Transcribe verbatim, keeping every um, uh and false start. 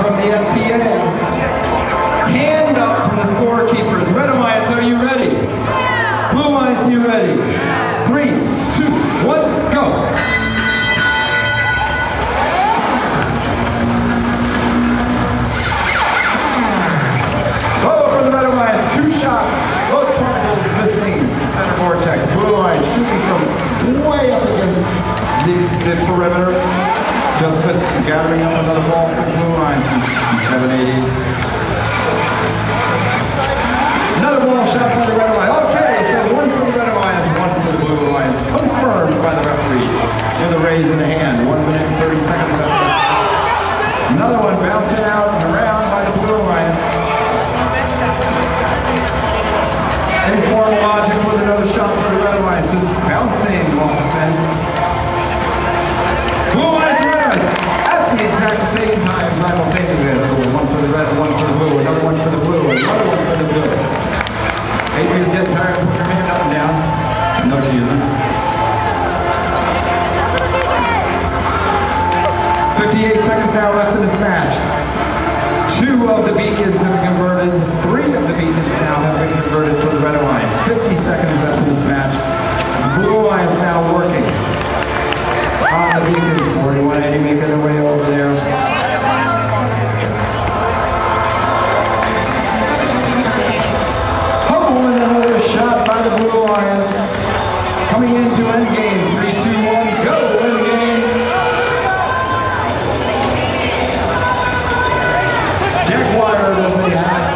from the F C A. Hand up from the scorekeepers. Red Alliance, are you ready? Blue Alliance, are you ready? Three, two, one, go! Oh, for the Red Alliance, two shots. Both particles missing center vortex. Blue Alliance shooting from way up against the, the perimeter. Just missed, gathering up another ball for the Blue Alliance from seven eighty. Another ball shot by the Red Alliance. Okay, so one for the Red Alliance, one for the Blue Alliance. Confirmed by the referee. Here's the raise in the hand. One minute and thirty seconds left. Another one bouncing out and around by the Blue Alliance. Informal logic with another shot for the Red Alliance. Just bouncing off the fence. Blue Alliance winners at the exact same time simultaneously. So one for the red, one for the blue, another one for the blue, another one for the blue. Adrian's getting tired of putting her hand up and down. No, she isn't. fifty-eight seconds now left in this match. Two of the beacons have been converted. Three of the beacons now have been converted for the Red Alliance. fifty seconds left in this match. Blue Alliance now working on the beacons. forty-one eighty making their way over there. Another shot by the Blue Alliance. Coming into endgame. three, two, one, go! Endgame. Jack Wire doesn't have